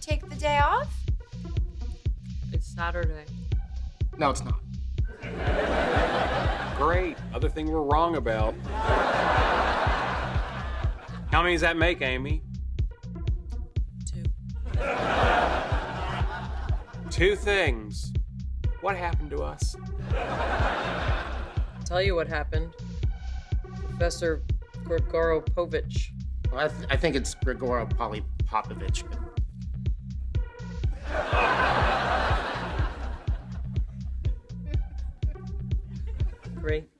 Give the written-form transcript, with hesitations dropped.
take the day off? It's Saturday. No, it's not. Great. Other thing we're wrong about. How many does that make, Amy? 2. 2 things. What happened to us? I'll tell you what happened. Professor Grigoropovich. Well, I think it's Grigoro Popovich. Great.